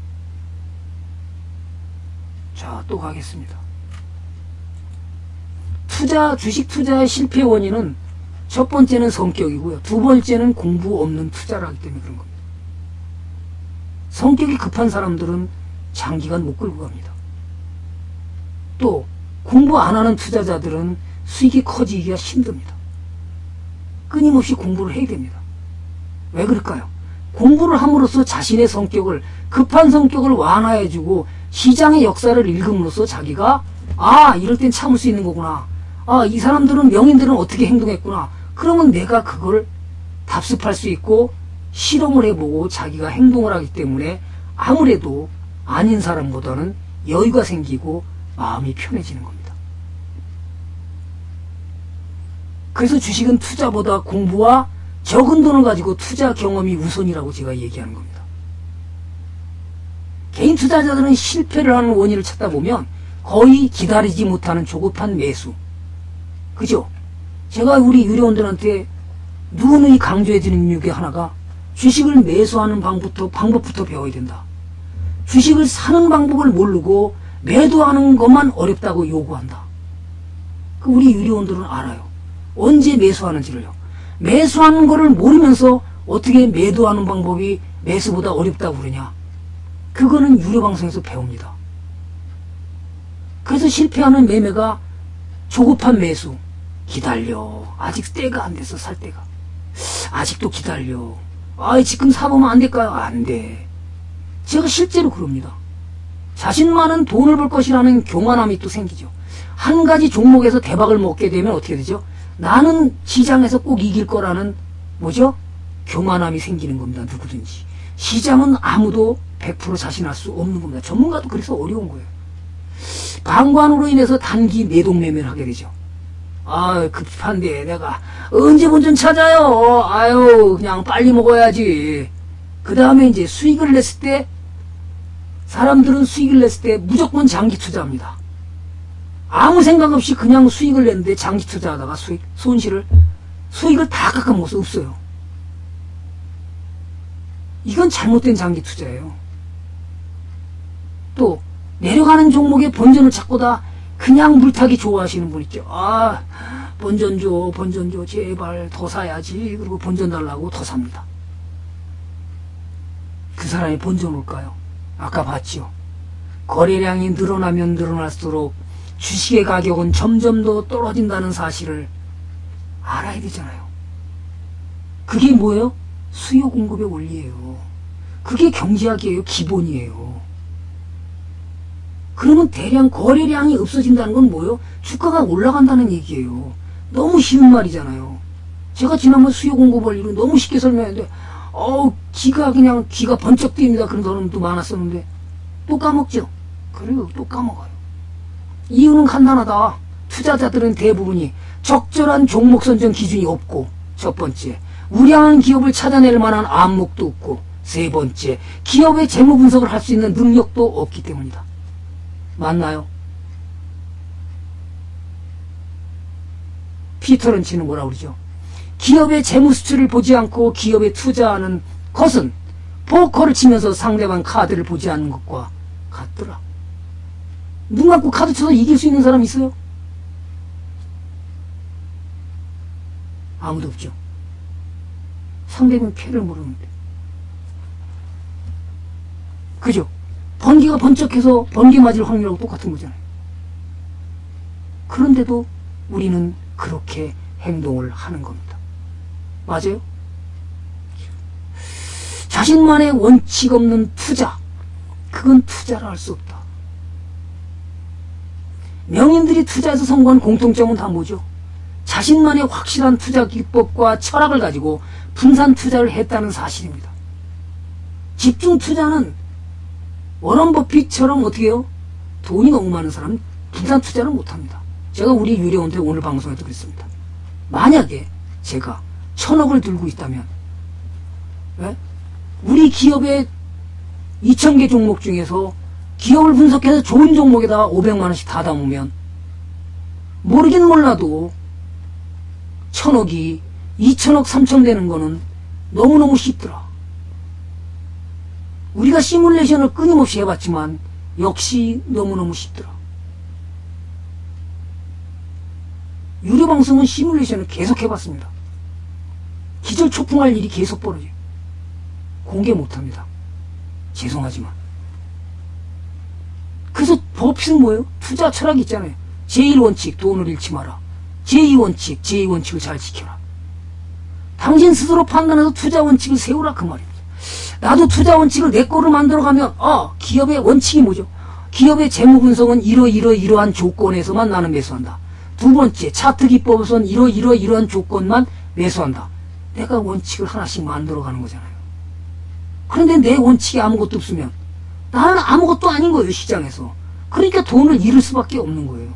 자, 또 가겠습니다. 투자, 주식 투자의 실패 원인은 첫 번째는 성격이고요. 두 번째는 공부 없는 투자를 하기 때문에 그런 겁니다. 성격이 급한 사람들은 장기간 못 끌고 갑니다. 또 공부 안 하는 투자자들은 수익이 커지기가 힘듭니다. 끊임없이 공부를 해야 됩니다. 왜 그럴까요? 공부를 함으로써 자신의 성격을, 급한 성격을 완화해주고 시장의 역사를 읽음으로써 자기가 아, 이럴 땐 참을 수 있는 거구나. 아, 이 사람들은, 명인들은 어떻게 행동했구나. 그러면 내가 그걸 답습할 수 있고 실험을 해보고 자기가 행동을 하기 때문에 아무래도 아닌 사람보다는 여유가 생기고 마음이 편해지는 겁니다. 그래서 주식은 투자보다 공부와 적은 돈을 가지고 투자 경험이 우선이라고 제가 얘기하는 겁니다. 개인 투자자들은 실패를 하는 원인을 찾다 보면 거의 기다리지 못하는 조급한 매수. 그죠? 제가 우리 유료원들한테 누누이 강조해드리는 이유 하나가 주식을 매수하는 방법부터, 방법부터 배워야 된다. 주식을 사는 방법을 모르고 매도하는 것만 어렵다고 요구한다. 그 우리 유료원들은 알아요. 언제 매수하는지를요. 매수하는 거를 모르면서 어떻게 매도하는 방법이 매수보다 어렵다고 그러냐. 그거는 유료방송에서 배웁니다. 그래서 실패하는 매매가 조급한 매수. 기다려. 아직 때가 안 돼서 살 때가. 아직도 기다려. 아, 지금 사보면 안 될까요? 안 돼. 제가 실제로 그럽니다. 자신만은 돈을 벌 것이라는 교만함이 또 생기죠. 한 가지 종목에서 대박을 먹게 되면 어떻게 되죠? 나는 시장에서 꼭 이길 거라는 뭐죠? 교만함이 생기는 겁니다. 누구든지. 시장은 아무도 백 퍼센트 자신할 수 없는 겁니다. 전문가도 그래서 어려운 거예요. 방관으로 인해서 단기 매동매매를 하게 되죠. 아, 급한데 내가 언제 본전 찾아요. 아유, 그냥 빨리 먹어야지. 그 다음에 이제 수익을 냈을 때, 사람들은 수익을 냈을 때 무조건 장기 투자합니다. 아무 생각 없이 그냥 수익을 냈는데 장기 투자하다가 수익, 손실을, 수익을 다 깎아먹어서 없어요. 이건 잘못된 장기 투자예요. 또 내려가는 종목의 본전을 찾고 다 그냥 물타기 좋아하시는 분 있죠. 아, 본전 줘, 본전 줘, 제발 더 사야지. 그리고 본전 달라고 더 삽니다. 그 사람이 본전 올까요? 아까 봤죠. 거래량이 늘어나면 늘어날수록 주식의 가격은 점점 더 떨어진다는 사실을 알아야 되잖아요. 그게 뭐예요? 수요 공급의 원리예요. 그게 경제학이에요. 기본이에요. 그러면 대량 거래량이 없어진다는 건 뭐예요? 주가가 올라간다는 얘기예요. 너무 쉬운 말이잖아요. 제가 지난번 수요 공급 원리로 너무 쉽게 설명했는데 어우, 귀가 그냥 귀가 번쩍 뜨입니다. 그런 사람도 많았었는데 또 까먹죠? 그래요. 또 까먹어요. 이유는 간단하다. 투자자들은 대부분이 적절한 종목 선정 기준이 없고, 첫 번째, 우량한 기업을 찾아낼 만한 안목도 없고, 세 번째, 기업의 재무 분석을 할 수 있는 능력도 없기 때문이다. 맞나요? 피터 런치는 뭐라 그러죠? 기업의 재무 수출을 보지 않고 기업에 투자하는 것은 포커를 치면서 상대방 카드를 보지 않는 것과 같더라. 눈 감고 카드 쳐서 이길 수 있는 사람 있어요? 아무도 없죠. 상대방 패를 모르는데. 그죠? 번개가 번쩍해서 번개 맞을 확률하고 똑같은 거잖아요. 그런데도 우리는 그렇게 행동을 하는 겁니다. 맞아요? 자신만의 원칙 없는 투자, 그건 투자를 할 수 없다. 명인들이 투자에서 성공한 공통점은 다 뭐죠? 자신만의 확실한 투자 기법과 철학을 가지고 분산 투자를 했다는 사실입니다. 집중 투자는 워런 버핏처럼 어떻게 해요? 돈이 너무 많은 사람은 분산 투자를 못합니다. 제가 우리 유료원한테 오늘 방송에도 그랬습니다. 만약에 제가 천억을 들고 있다면, 네? 우리 기업의 이천 개 종목 중에서 기업을 분석해서 좋은 종목에다가 오백만 원씩 다 담으면 모르긴 몰라도 천억이 이천억 삼천 되는 거는 너무너무 쉽더라. 우리가 시뮬레이션을 끊임없이 해봤지만 역시 너무너무 쉽더라. 유료방송은 시뮬레이션을 계속 해봤습니다. 기절초풍할 일이 계속 벌어져요. 공개 못합니다. 죄송하지만. 그래서 버핏은 뭐예요? 투자 철학이 있잖아요. 제일 원칙, 돈을 잃지 마라. 제이 원칙, 제이 원칙을 잘 지켜라. 당신 스스로 판단해서 투자 원칙을 세우라, 그 말입니다. 나도 투자 원칙을 내 거로 만들어가면, 아, 기업의 원칙이 뭐죠? 기업의 재무 분석은 이러 이러 이러한 조건에서만 나는 매수한다. 두 번째, 차트 기법에서는 이러 이러 이러한 조건만 매수한다. 내가 원칙을 하나씩 만들어가는 거잖아요. 그런데 내 원칙이 아무것도 없으면 나는 아무것도 아닌 거예요, 시장에서. 그러니까 돈을 잃을 수밖에 없는 거예요.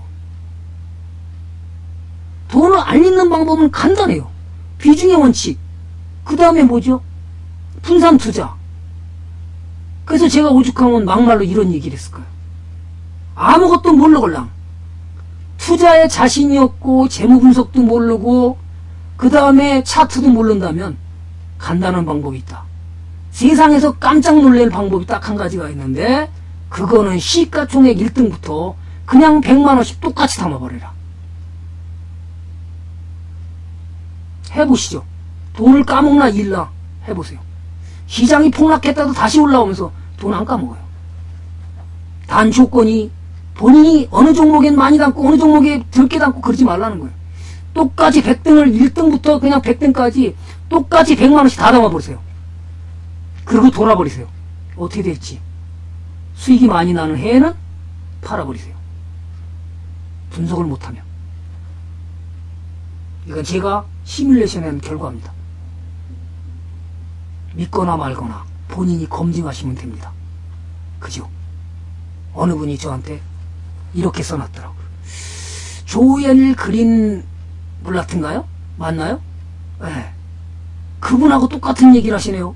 돈을 안 잃는 방법은 간단해요. 비중의 원칙. 그 다음에 뭐죠? 분산 투자. 그래서 제가 오죽하면 막말로 이런 얘기를 했을 거예요. 아무것도 모르걸랑. 투자에 자신이 없고 재무 분석도 모르고 그 다음에 차트도 모른다면 간단한 방법이 있다. 세상에서 깜짝 놀랄 방법이 딱 한 가지가 있는데 그거는 시가총액 일 등부터 그냥 백만 원씩 똑같이 담아버려라. 해보시죠. 돈을 까먹나 잃나 해보세요. 시장이 폭락했다도 다시 올라오면서 돈 안 까먹어요. 단 조건이 본인이 어느 종목엔 많이 담고 어느 종목에 적게 담고 그러지 말라는 거예요. 똑같이 백 등을 일 등부터 그냥 백 등까지 똑같이 백만 원씩 다 담아버리세요. 그리고 돌아버리세요. 어떻게 될지. 수익이 많이 나는 해에는 팔아버리세요. 분석을 못하면. 이건 제가 시뮬레이션한 결과입니다. 믿거나 말거나 본인이 검증하시면 됩니다. 그죠? 어느 분이 저한테 이렇게 써놨더라고요. 조엘 그린 블라트인가요? 맞나요? 네. 그분하고 똑같은 얘기를 하시네요.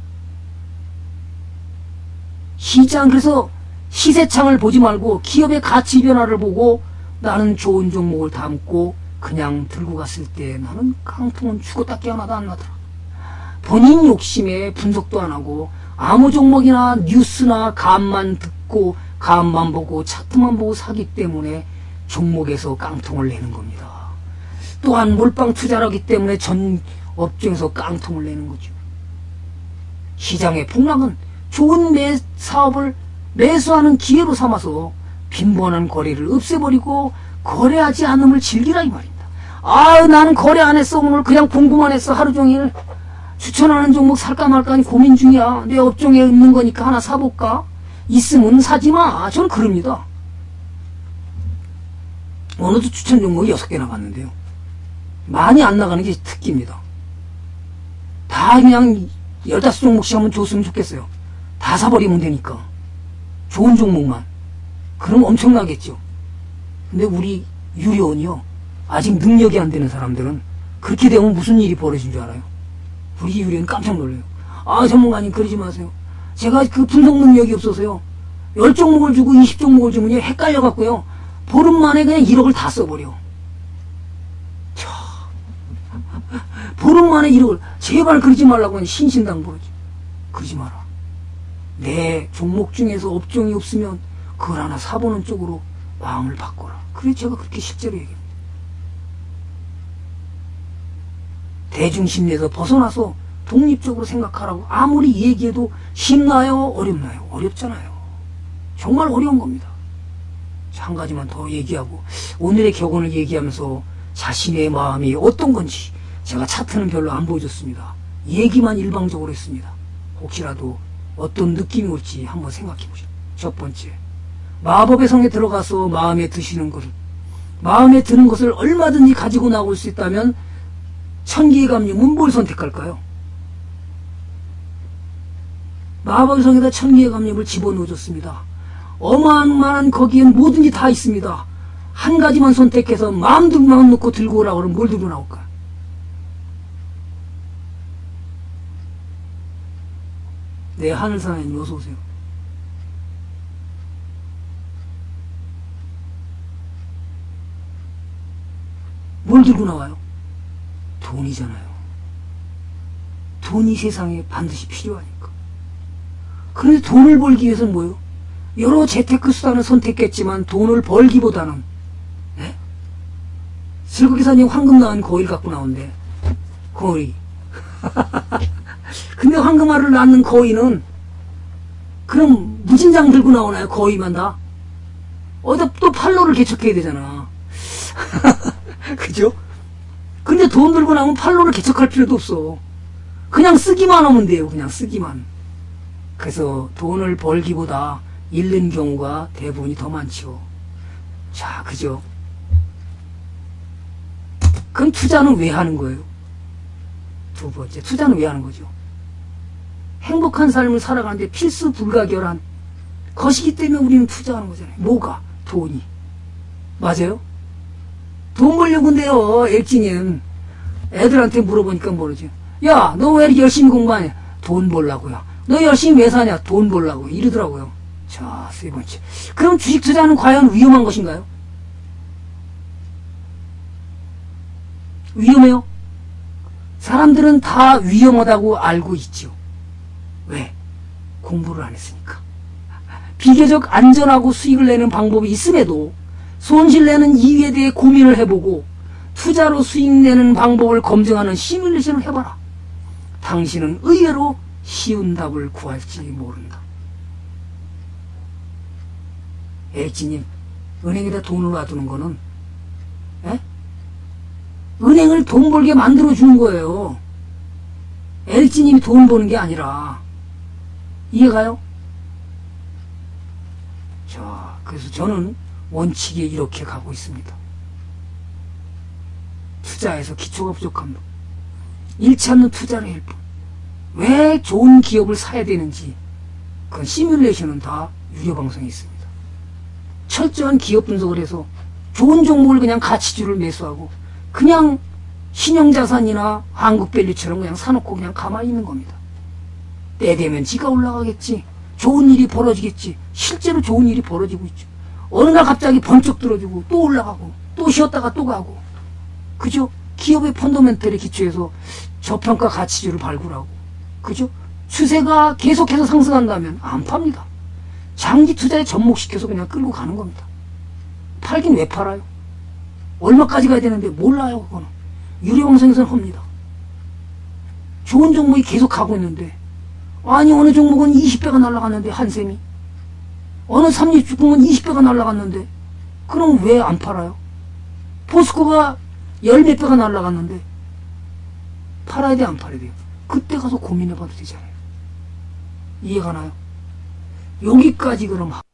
시장, 그래서 시세창을 보지 말고 기업의 가치 변화를 보고 나는 좋은 종목을 담고 그냥 들고 갔을 때 나는 깡통은 죽었다 깨어나도 안 나더라. 본인 욕심에 분석도 안 하고 아무 종목이나 뉴스나 감만 듣고 감만 보고 차트만 보고 사기 때문에 종목에서 깡통을 내는 겁니다. 또한 몰빵 투자를 하기 때문에 전 업종에서 깡통을 내는 거죠. 시장의 폭락은 좋은 매, 사업을 매수하는 기회로 삼아서 빈번한 거래를 없애버리고 거래하지 않음을 즐기라 이 말입니다. 아, 나는 거래 안 했어. 오늘 그냥 공부만 했어. 하루 종일 추천하는 종목 살까 말까 하니 고민 중이야. 내 업종에 있는 거니까 하나 사볼까? 있으면 사지 마. 저는 그럽니다. 오늘도 추천 종목이 여섯 개 나갔는데요. 많이 안 나가는 게 특기입니다. 다 그냥 열다섯 종목씩 하면 줬으면 좋겠어요. 다 사버리면 되니까. 좋은 종목만. 그럼 엄청나겠죠. 근데 우리 유료원이요. 아직 능력이 안 되는 사람들은 그렇게 되면 무슨 일이 벌어진 줄 알아요? 우리 유료원 깜짝 놀라요. 아, 전문가님 그러지 마세요. 제가 그 분석 능력이 없어서요. 십 종목을 주고 이십 종목을 주면 헷갈려갖고요. 보름 만에 그냥 일억을 다 써버려. 차. 보름 만에 일억을. 제발 그러지 말라고 하니 신신당부하지. 그러지 마라. 내 종목 중에서 업종이 없으면 그걸 하나 사보는 쪽으로 마음을 바꿔라. 그래 제가 그렇게 실제로 얘기합니다. 대중심리에서 벗어나서 독립적으로 생각하라고 아무리 얘기해도 쉽나요? 어렵나요? 어렵잖아요. 정말 어려운 겁니다. 한 가지만 더 얘기하고 오늘의 격언을 얘기하면서 자신의 마음이 어떤 건지 제가 차트는 별로 안 보여줬습니다. 얘기만 일방적으로 했습니다. 혹시라도 어떤 느낌이 올지 한번 생각해 보시죠. 첫 번째, 마법의 성에 들어가서 마음에 드시는 것을, 마음에 드는 것을 얼마든지 가지고 나올 수 있다면 천기의 감림은 뭘 선택할까요? 마법의 성에다 천기의 감림을 집어넣어줬습니다. 어마어마한 거기엔 뭐든지 다 있습니다. 한 가지만 선택해서 마음만 놓고 들고 오라고 그러면 뭘 들고 나올까? 네, 하늘사나이님 어서오세요. 뭘 들고 나와요? 돈이잖아요. 돈이 세상에 반드시 필요하니까. 그런데 돈을 벌기 위해서는 뭐예요? 여러 재테크 수단을 선택했지만 돈을 벌기보다는, 네? 슬그기사님 황금 나은 거일 갖고 나온대. 거의. 근데 황금알을 낳는 거위는 그럼 무진장 들고 나오나요? 거위만 다? 어디다 또 팔로를 개척해야 되잖아. 그죠? 근데 돈 들고 나오면 팔로를 개척할 필요도 없어. 그냥 쓰기만 하면 돼요. 그냥 쓰기만. 그래서 돈을 벌기보다 잃는 경우가 대부분이 더 많죠. 자, 그죠? 그럼 투자는 왜 하는 거예요? 두 번째, 투자는 왜 하는 거죠? 행복한 삶을 살아가는데 필수 불가결한 것이기 때문에 우리는 투자하는 거잖아요. 뭐가? 돈이. 맞아요? 돈 벌려고 한대요, 엘지님. 애들한테 물어보니까 모르죠. 야, 너 왜 이렇게 열심히 공부하냐? 돈 벌라고요. 너 열심히 왜 사냐? 돈 벌라고. 이러더라고요. 자, 세 번째. 그럼 주식 투자는 과연 위험한 것인가요? 위험해요? 사람들은 다 위험하다고 알고 있죠. 왜? 공부를 안 했으니까. 비교적 안전하고 수익을 내는 방법이 있음에도 손실 내는 이유에 대해 고민을 해보고 투자로 수익 내는 방법을 검증하는 시뮬레이션을 해봐라. 당신은 의외로 쉬운 답을 구할지 모른다. H님, 은행에다 돈을 놔두는 거는, 에? 은행을 돈 벌게 만들어주는 거예요. 엘지님이 돈 버는 게 아니라. 이해가요? 자, 그래서 저는 원칙에 이렇게 가고 있습니다. 투자에서 기초가 부족합니다. 잃지 않는 투자를 할 뿐. 왜 좋은 기업을 사야 되는지, 그 시뮬레이션은 다 유료방송에 있습니다. 철저한 기업 분석을 해서 좋은 종목을 그냥 가치주를 매수하고 그냥 신용자산이나 한국밸류처럼 그냥 사놓고 그냥 가만히 있는 겁니다. 때 되면 지가 올라가겠지. 좋은 일이 벌어지겠지. 실제로 좋은 일이 벌어지고 있죠. 어느 날 갑자기 번쩍 들어주고 또 올라가고 또 쉬었다가 또 가고. 그죠? 기업의 펀더멘털에 기초해서 저평가 가치주를 발굴하고. 그죠? 추세가 계속해서 상승한다면 안 팝니다. 장기 투자에 접목시켜서 그냥 끌고 가는 겁니다. 팔긴 왜 팔아요? 얼마까지 가야 되는데 몰라요. 그거는 유료방송에서는 합니다. 좋은 종목이 계속 가고 있는데, 아니 어느 종목은 이십 배가 날아갔는데, 한샘이 어느 삼립주공은 이십 배가 날아갔는데, 그럼 왜 안 팔아요? 포스코가 열 몇 배가 날아갔는데 팔아야 돼 안 팔아야 돼요? 그때 가서 고민해봐도 되잖아요. 이해가나요? 여기까지 그럼